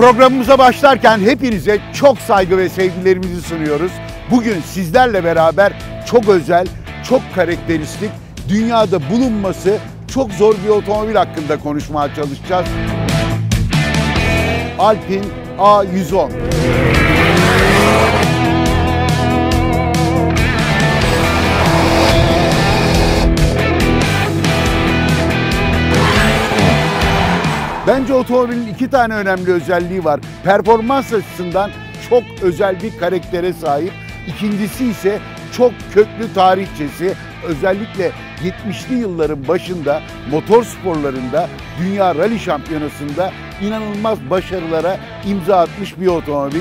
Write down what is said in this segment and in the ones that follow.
Programımıza başlarken hepinize çok saygı ve sevgilerimizi sunuyoruz. Bugün sizlerle beraber çok özel, çok karakteristik, dünyada bulunması çok zor bir otomobil hakkında konuşmaya çalışacağız. Alpine A110. Bence otomobilin iki tane önemli özelliği var. Performans açısından çok özel bir karaktere sahip. İkincisi ise çok köklü tarihçesi. Özellikle 70'li yılların başında motor sporlarında, Dünya Rally Şampiyonası'nda inanılmaz başarılara imza atmış bir otomobil.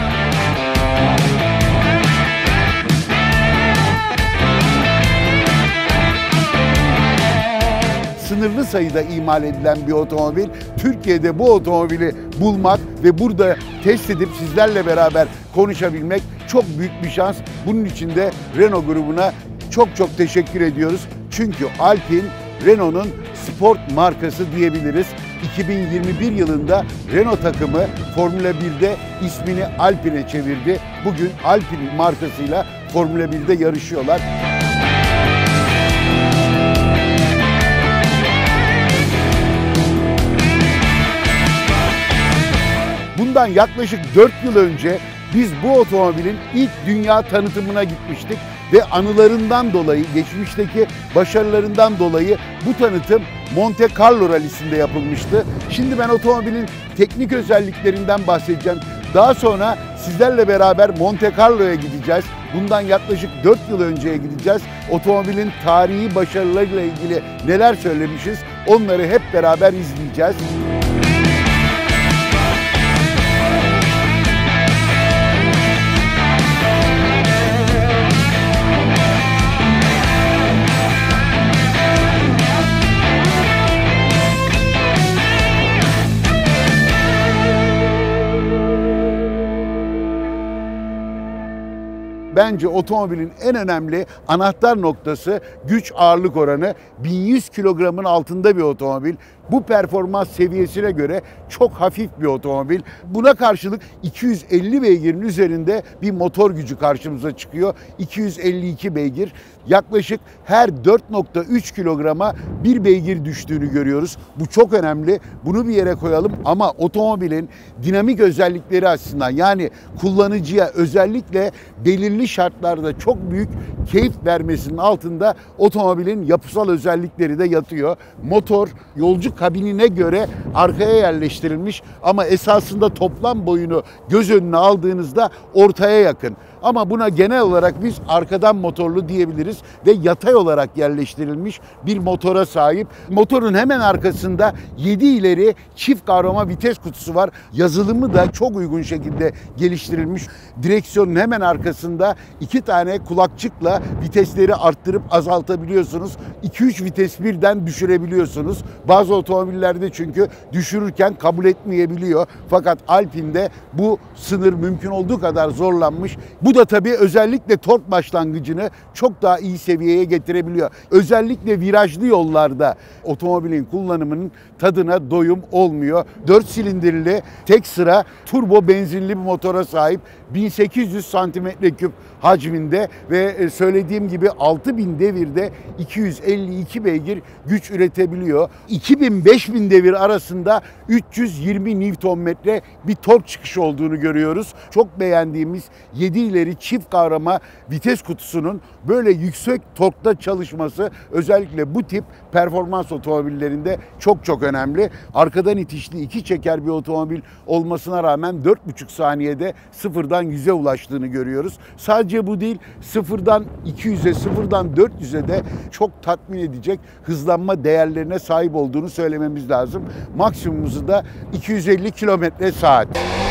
Sınırlı sayıda imal edilen bir otomobil. Türkiye'de bu otomobili bulmak ve burada test edip sizlerle beraber konuşabilmek çok büyük bir şans. Bunun için de Renault grubuna çok teşekkür ediyoruz. Çünkü Alpine, Renault'un sport markası diyebiliriz. 2021 yılında Renault takımı Formula 1'de ismini Alpine'e çevirdi. Bugün Alpine markasıyla Formula 1'de yarışıyorlar. Bundan yaklaşık 4 yıl önce biz bu otomobilin ilk dünya tanıtımına gitmiştik ve anılarından dolayı, geçmişteki başarılarından dolayı bu tanıtım Monte Carlo rallisinde yapılmıştı. Şimdi ben otomobilin teknik özelliklerinden bahsedeceğim. Daha sonra sizlerle beraber Monte Carlo'ya gideceğiz. Bundan yaklaşık 4 yıl önceye gideceğiz. Otomobilin tarihi başarılarıyla ilgili neler söylemişiz, onları hep beraber izleyeceğiz. Bence otomobilin en önemli anahtar noktası güç ağırlık oranı. 1100 kilogramın altında bir otomobil. Bu performans seviyesine göre çok hafif bir otomobil. Buna karşılık 250 beygirin üzerinde bir motor gücü karşımıza çıkıyor. 252 beygir. Yaklaşık her 4,3 kilograma bir beygir düştüğünü görüyoruz. Bu çok önemli. Bunu bir yere koyalım ama otomobilin dinamik özellikleri açısından, yani kullanıcıya özellikle belirli şartlarda çok büyük keyif vermesinin altında otomobilin yapısal özellikleri de yatıyor. Motor yolcu kabinine göre arkaya yerleştirilmiş ama esasında toplam boyunu göz önüne aldığınızda ortaya yakın. Ama buna genel olarak biz arkadan motorlu diyebiliriz ve yatay olarak yerleştirilmiş bir motora sahip. Motorun hemen arkasında 7 ileri çift kavrama vites kutusu var. Yazılımı da çok uygun şekilde geliştirilmiş. Direksiyonun hemen arkasında 2 tane kulakçıkla vitesleri arttırıp azaltabiliyorsunuz. 2-3 vites birden düşürebiliyorsunuz. Bazı otomobillerde çünkü düşürürken kabul etmeyebiliyor. Fakat Alpine'de bu sınır mümkün olduğu kadar zorlanmış. Bu da tabii özellikle tork başlangıcını çok daha iyi seviyeye getirebiliyor. Özellikle virajlı yollarda otomobilin kullanımının tadına doyum olmuyor. 4 silindirli tek sıra turbo benzinli bir motora sahip. 1800 cm3 hacminde ve söylediğim gibi 6000 devirde 252 beygir güç üretebiliyor. 2000-5000 devir arasında 320 Nm bir tork çıkışı olduğunu görüyoruz. Çok beğendiğimiz 7 ileri çift kavrama vites kutusunun böyle yüksek torkta çalışması özellikle bu tip performans otomobillerinde çok önemli. Arkadan itişli 2 çeker bir otomobil olmasına rağmen 4,5 saniyede sıfırdan 100'e ulaştığını görüyoruz. Sadece bu değil, sıfırdan 200'e, sıfırdan 400'e de çok tatmin edecek hızlanma değerlerine sahip olduğunu söylememiz lazım. Maksimumuzu da 250 km/saat.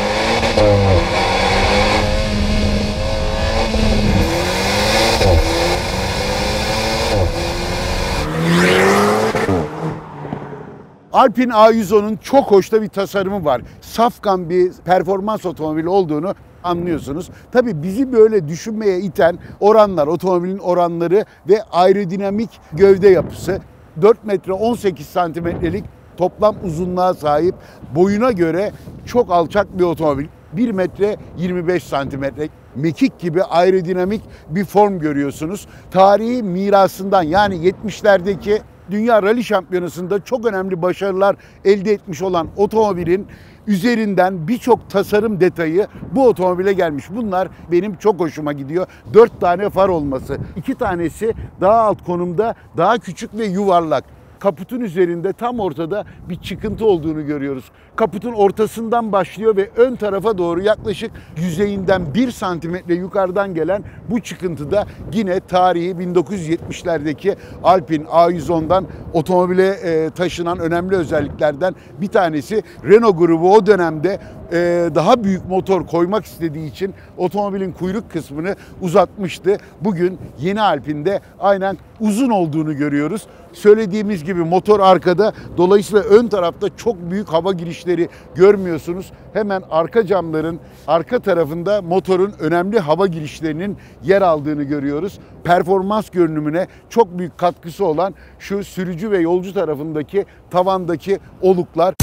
Alpine A110'un çok hoş da bir tasarımı var. Safkan bir performans otomobili olduğunu anlıyorsunuz. Tabii bizi böyle düşünmeye iten oranlar, otomobilin oranları ve aerodinamik gövde yapısı. 4 metre 18 santimetrelik toplam uzunluğa sahip, boyuna göre çok alçak bir otomobil. 1 metre 25 santimetre. Mekik gibi aerodinamik bir form görüyorsunuz. Tarihi mirasından, yani 70'lerdeki Dünya Rally Şampiyonası'nda çok önemli başarılar elde etmiş olan otomobilin üzerinden birçok tasarım detayı bu otomobile gelmiş. Bunlar benim çok hoşuma gidiyor. 4 tane far olması. 2 tanesi daha alt konumda, daha küçük ve yuvarlak. Kaputun üzerinde tam ortada bir çıkıntı olduğunu görüyoruz. Kaputun ortasından başlıyor ve ön tarafa doğru yaklaşık yüzeyinden 1 santimetre yukarıdan gelen bu çıkıntı da yine tarihi 1970'lerdeki Alpine A110'dan otomobile taşınan önemli özelliklerden bir tanesi. Renault grubu o dönemde daha büyük motor koymak istediği için otomobilin kuyruk kısmını uzatmıştı. Bugün yeni Alpine'de aynen uzun olduğunu görüyoruz. Söylediğimiz gibi motor arkada, dolayısıyla ön tarafta çok büyük hava girişleri görmüyorsunuz. Hemen arka camların arka tarafında motorun önemli hava girişlerinin yer aldığını görüyoruz. Performans görünümüne çok büyük katkısı olan şu sürücü ve yolcu tarafındaki tavandaki oluklar.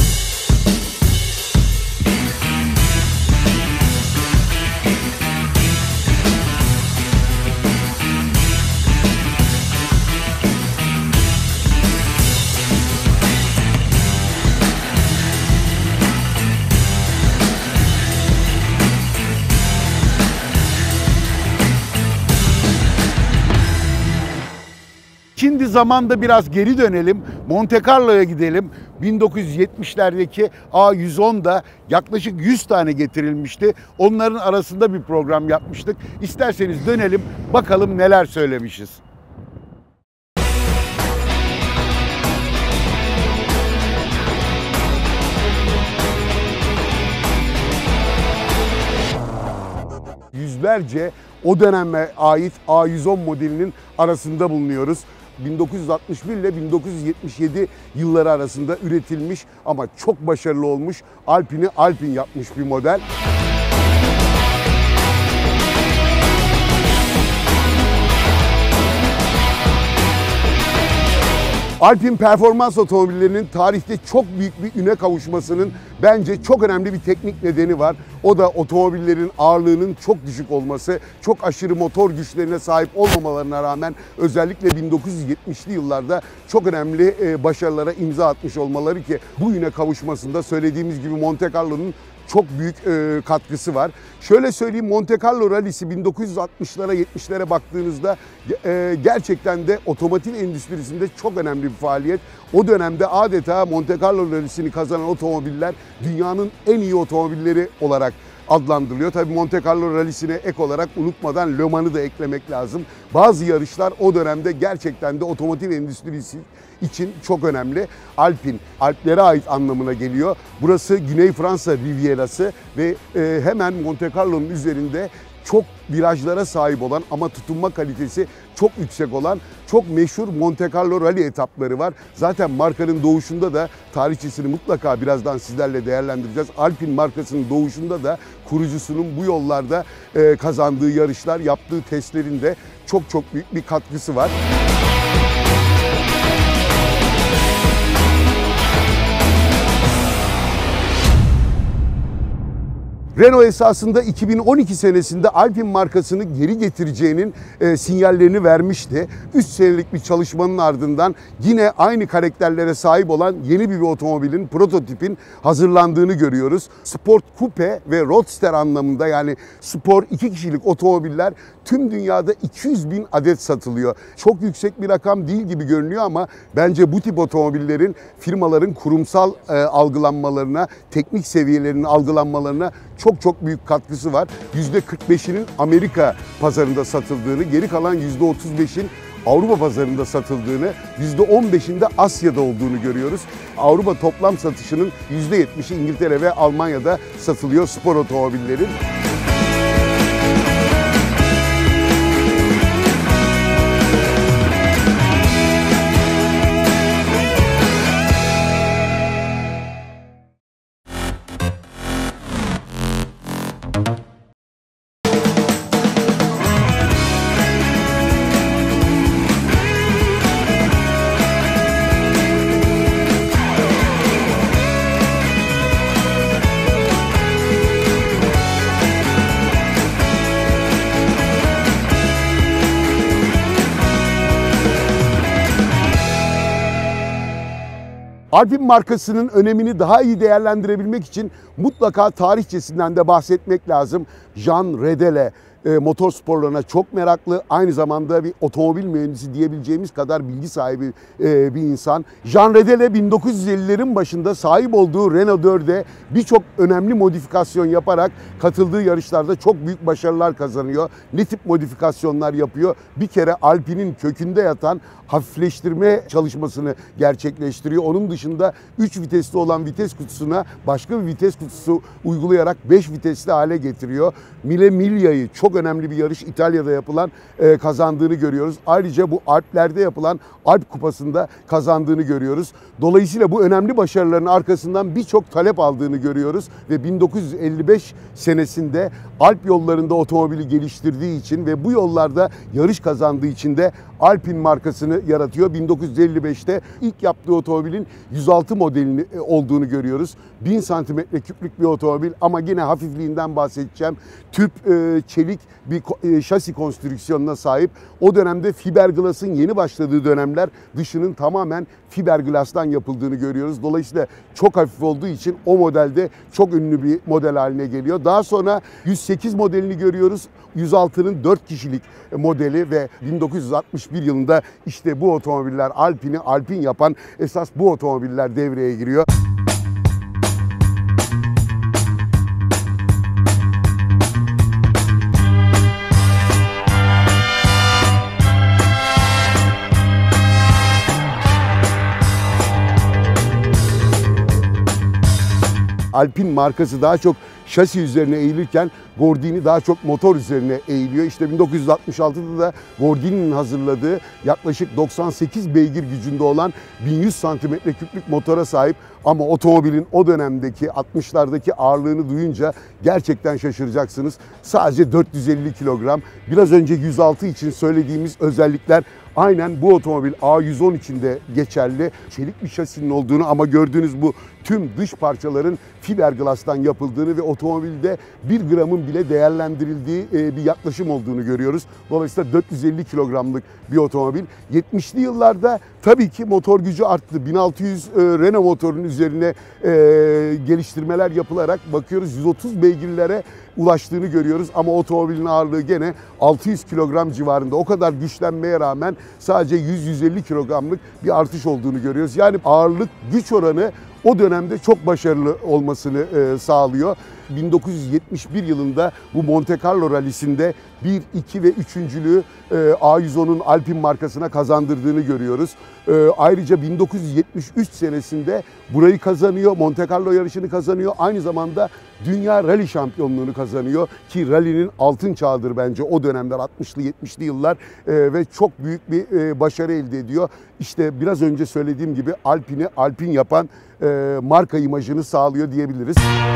Şimdi zamanda biraz geri dönelim. Monte Carlo'ya gidelim. 1970'lerdeki A110'da yaklaşık 100 tane getirilmişti. Onların arasında bir program yapmıştık. İsterseniz dönelim, bakalım neler söylemişiz. Yüzlerce o döneme ait A110 modelinin arasında bulunuyoruz. 1961 ile 1977 yılları arasında üretilmiş ama çok başarılı olmuş, Alpine'i Alpine yapmış bir model. Alpine performans otomobillerinin tarihte çok büyük bir üne kavuşmasının bence çok önemli bir teknik nedeni var. O da otomobillerin ağırlığının çok düşük olması, çok aşırı motor güçlerine sahip olmamalarına rağmen özellikle 1970'li yıllarda çok önemli başarılara imza atmış olmaları ki bu üne kavuşmasında söylediğimiz gibi Monte Carlo'nun çok büyük katkısı var. Şöyle söyleyeyim, Monte Carlo Rally'si 1960'lara 70'lere baktığınızda gerçekten de otomotiv endüstrisinde çok önemli bir faaliyet. O dönemde adeta Monte Carlo Rally'sini kazanan otomobiller dünyanın en iyi otomobilleri olarak adlandırılıyor. Tabii Monte Carlo Rally'sine ek olarak unutmadan Le Mans'ı da eklemek lazım. Bazı yarışlar o dönemde gerçekten de otomotiv endüstrisi için çok önemli. Alpine, Alplere ait anlamına geliyor. Burası Güney Fransa Rivierası ve hemen Monte Carlo'nun üzerinde çok virajlara sahip olan ama tutunma kalitesi çok yüksek olan çok meşhur Monte Carlo Rally etapları var. Zaten markanın doğuşunda da tarihçesini mutlaka birazdan sizlerle değerlendireceğiz. Alpine markasının doğuşunda da kurucusunun bu yollarda kazandığı yarışlar, yaptığı testlerin de çok büyük bir katkısı var. Renault esasında 2012 senesinde Alpine markasını geri getireceğinin sinyallerini vermişti. 3 senelik bir çalışmanın ardından yine aynı karakterlere sahip olan yeni bir otomobilin, prototipin hazırlandığını görüyoruz. Sport Coupe ve Roadster anlamında, yani spor 2 kişilik otomobiller tüm dünyada 200.000 adet satılıyor. Çok yüksek bir rakam değil gibi görünüyor ama bence bu tip otomobillerin firmaların kurumsal algılanmalarına, teknik seviyelerinin algılanmalarına çok büyük katkısı var. %45'inin Amerika pazarında satıldığını, geri kalan %35'in Avrupa pazarında satıldığını, %15'inde Asya'da olduğunu görüyoruz. Avrupa toplam satışının %70'i İngiltere ve Almanya'da satılıyor spor otomobillerin. Alpine markasının önemini daha iyi değerlendirebilmek için mutlaka tarihçesinden de bahsetmek lazım. Jean Redele motor sporlarına çok meraklı, aynı zamanda bir otomobil mühendisi diyebileceğimiz kadar bilgi sahibi bir insan. Jean Redele 1950'lerin başında sahip olduğu Renault 4'e birçok önemli modifikasyon yaparak katıldığı yarışlarda çok büyük başarılar kazanıyor. Ne tip modifikasyonlar yapıyor? Bir kere Alpine'in kökünde yatan hafifleştirme çalışmasını gerçekleştiriyor. Onun dışında 3 vitesli olan vites kutusuna başka bir vites kutusu uygulayarak 5 vitesli hale getiriyor. Mille Miglia'yı, çok önemli bir yarış, İtalya'da yapılan, kazandığını görüyoruz. Ayrıca bu Alplerde yapılan Alp Kupası'nda kazandığını görüyoruz. Dolayısıyla bu önemli başarıların arkasından birçok talep aldığını görüyoruz ve 1955 senesinde Alp yollarında otomobili geliştirdiği için ve bu yollarda yarış kazandığı için de Alpine markasını yaratıyor. 1955'te ilk yaptığı otomobilin 106 modelini olduğunu görüyoruz. 1000 santimetre küplük bir otomobil ama yine hafifliğinden bahsedeceğim. Tüp çelik bir şasi konstrüksiyonuna sahip. O dönemde fiberglass'ın yeni başladığı dönemler, dışının tamamen fiberglass'tan yapıldığını görüyoruz. Dolayısıyla çok hafif olduğu için o modelde çok ünlü bir model haline geliyor. Daha sonra 108 modelini görüyoruz. 106'nın 4 kişilik modeli ve 1961 yılında işte bu otomobiller Alpine'i Alpine yapan esas bu otomobiller devreye giriyor. Alpine markası daha çok şasi üzerine eğilirken Gordini daha çok motor üzerine eğiliyor. İşte 1966'da da Gordini'nin hazırladığı yaklaşık 98 beygir gücünde olan 1100 santimetre küplük motora sahip ama otomobilin o dönemdeki 60'lardaki ağırlığını duyunca gerçekten şaşıracaksınız. Sadece 450 kilogram. Biraz önce 106 için söylediğimiz özellikler aynen bu otomobil A110 için de geçerli. Çelik bir şasinin olduğunu ama gördüğünüz bu tüm dış parçaların fiberglass'tan yapıldığını ve otomobilde 1 gramın bile değerlendirildiği bir yaklaşım olduğunu görüyoruz. Dolayısıyla 450 kilogramlık bir otomobil. 70'li yıllarda tabii ki motor gücü arttı. 1600 Renault motorunun üzerine geliştirmeler yapılarak bakıyoruz 130 beygirlere ulaştığını görüyoruz ama otomobilin ağırlığı gene 600 kilogram civarında. O kadar güçlenmeye rağmen sadece 100-150 kilogramlık bir artış olduğunu görüyoruz. Yani ağırlık güç oranı o dönemde çok başarılı olmasını sağlıyor. 1971 yılında bu Monte Carlo rallisinde 1, 2 ve 3.lüğü A110'un Alpine markasına kazandırdığını görüyoruz. Ayrıca 1973 senesinde burayı kazanıyor, Monte Carlo yarışını kazanıyor. Aynı zamanda Dünya Rally Şampiyonluğunu kazanıyor ki rally'nin altın çağıdır bence o dönemler 60'lı 70'li yıllar ve çok büyük bir başarı elde ediyor. İşte biraz önce söylediğim gibi Alpine'i Alpine yapan marka imajını sağlıyor diyebiliriz.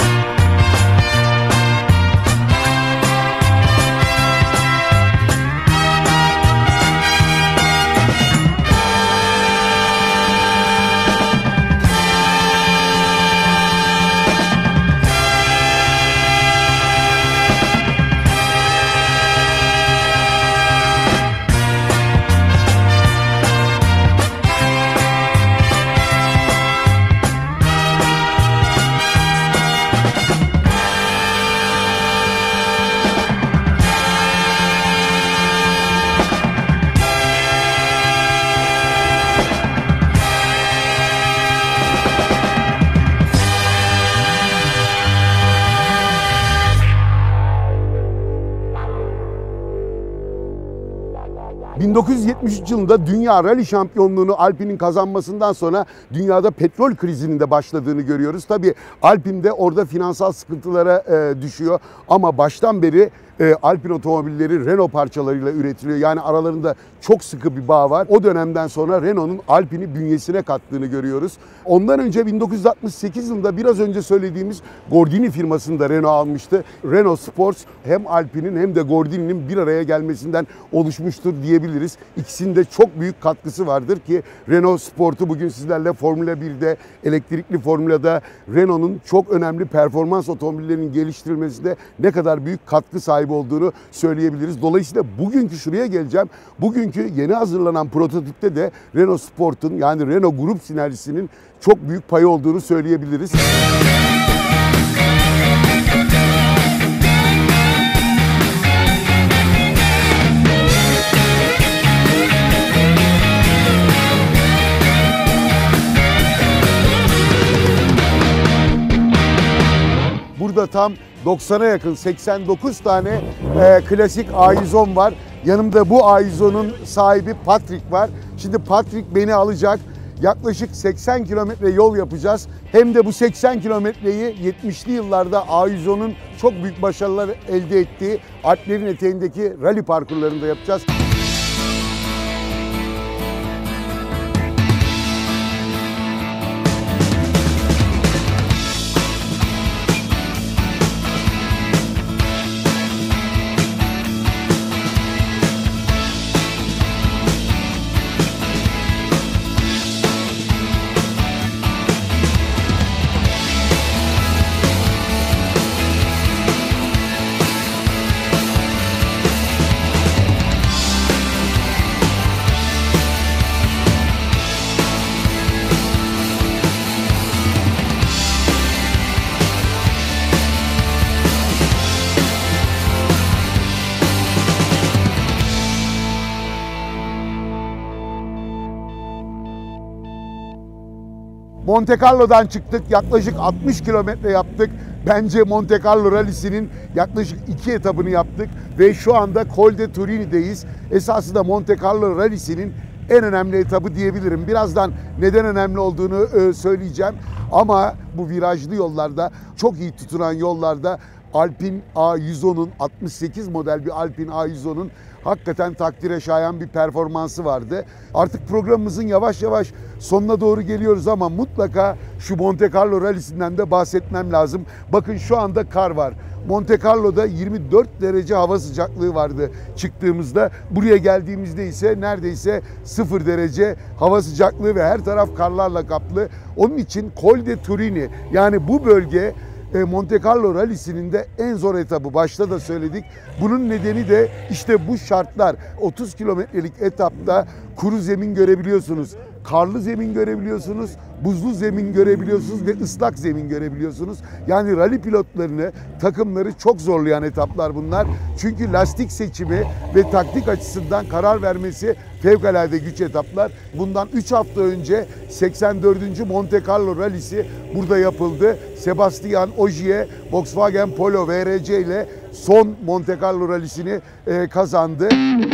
1973 yılında Dünya Rally Şampiyonluğunu Alpine'in kazanmasından sonra dünyada petrol krizinin de başladığını görüyoruz. Tabii Alpine de orada finansal sıkıntılara düşüyor ama baştan beri Alpine otomobilleri Renault parçalarıyla üretiliyor. Yani aralarında çok sıkı bir bağ var. O dönemden sonra Renault'un Alpine'i bünyesine kattığını görüyoruz. Ondan önce 1968 yılında biraz önce söylediğimiz Gordini firmasını da Renault almıştı. Renault Sport hem Alpine'in hem de Gordini'nin bir araya gelmesinden oluşmuştur diyebiliriz. İkisinde çok büyük katkısı vardır ki Renault Sport'u bugün sizlerle Formula 1'de, elektrikli Formula'da Renault'un çok önemli performans otomobillerinin geliştirilmesinde ne kadar büyük katkı sahibi olduğunu söyleyebiliriz. Dolayısıyla bugünkü şuraya geleceğim. Bugünkü yeni hazırlanan prototipte de Renault Sport'un yani Renault Grup sinerjisinin çok büyük payı olduğunu söyleyebiliriz. Burada tam 90'a yakın 89 tane klasik A110 var. Yanımda bu A110'un sahibi Patrick var. Şimdi Patrick beni alacak. Yaklaşık 80 kilometre yol yapacağız. Hem de bu 80 kilometreyi 70'li yıllarda A110'un çok büyük başarılar elde ettiği Alplerin eteğindeki rally parkurlarında yapacağız. Monte Carlo'dan çıktık. Yaklaşık 60 kilometre yaptık. Bence Monte Carlo Rally'sinin yaklaşık 2 etabını yaptık. Ve şu anda Col de Turini'deyiz. Esasında Monte Carlo Rally'sinin en önemli etabı diyebilirim. Birazdan neden önemli olduğunu söyleyeceğim. Ama bu virajlı yollarda, çok iyi tutunan yollarda Alpine A110'un, 68 model bir Alpine A110'un hakikaten takdire şayan bir performansı vardı. Artık programımızın yavaş yavaş sonuna doğru geliyoruz ama mutlaka şu Monte Carlo Rally'sinden de bahsetmem lazım. Bakın şu anda kar var. Monte Carlo'da 24 derece hava sıcaklığı vardı çıktığımızda. Buraya geldiğimizde ise neredeyse 0 derece hava sıcaklığı ve her taraf karlarla kaplı. Onun için Col de Turini, yani bu bölge Monte Carlo Rally'sinin de en zor etabı. Başta da söyledik. Bunun nedeni de işte bu şartlar. 30 kilometrelik etapta kuru zemin görebiliyorsunuz. Karlı zemin görebiliyorsunuz, buzlu zemin görebiliyorsunuz ve ıslak zemin görebiliyorsunuz. Yani rally pilotlarını, takımları çok zorlayan etaplar bunlar. Çünkü lastik seçimi ve taktik açısından karar vermesi fevkalade güç etaplar. Bundan 3 hafta önce 84. Monte Carlo Rally'si burada yapıldı. Sebastian Ogier, Volkswagen Polo VRC ile son Monte Carlo Rally'sini kazandı.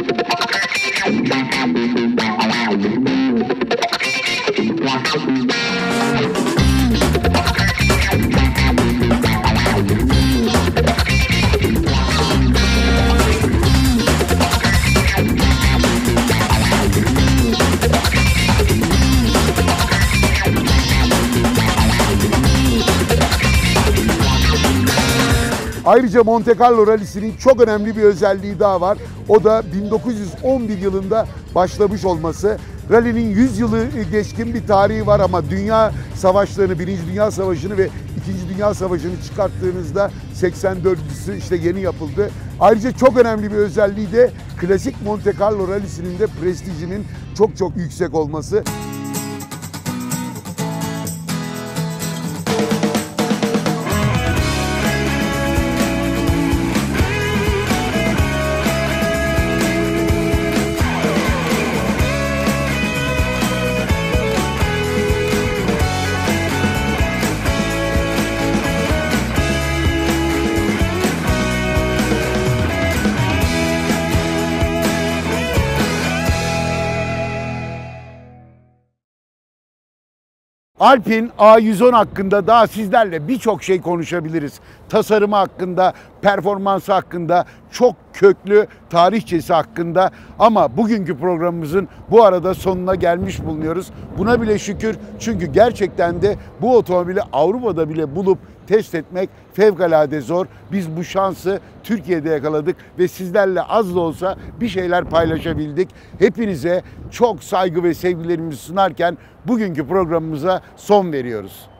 Ayrıca Monte Carlo Rally'sinin çok önemli bir özelliği daha var. O da 1911 yılında başlamış olması. Rally'nin 100 yılı geçkin bir tarihi var ama dünya savaşlarını, 1. Dünya Savaşı'nı ve 2. Dünya Savaşı'nı çıkarttığınızda 84'lüsü işte yeni yapıldı. Ayrıca çok önemli bir özelliği de klasik Monte Carlo Rally'sinin de prestijinin çok yüksek olması. Alpine A110 hakkında daha sizlerle birçok şey konuşabiliriz. Tasarımı hakkında, performansı hakkında, çok köklü tarihçesi hakkında, ama bugünkü programımızın bu arada sonuna gelmiş bulunuyoruz. Buna bile şükür, çünkü gerçekten de bu otomobili Avrupa'da bile bulup test etmek fevkalade zor. Biz bu şansı Türkiye'de yakaladık ve sizlerle az da olsa bir şeyler paylaşabildik. Hepinize çok saygı ve sevgilerimizi sunarken bugünkü programımıza son veriyoruz.